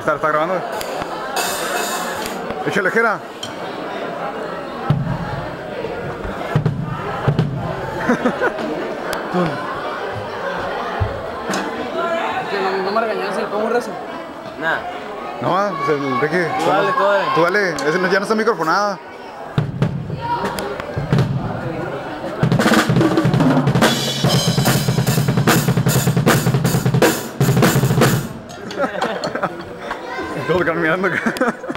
Está grabando. Échale, Jera. No me regañas el cómo rezo. Nada. No, pues el Ricky. Tú dale, tú dale. Tú dale, ese ya no está microfonada. Todos caminando acá.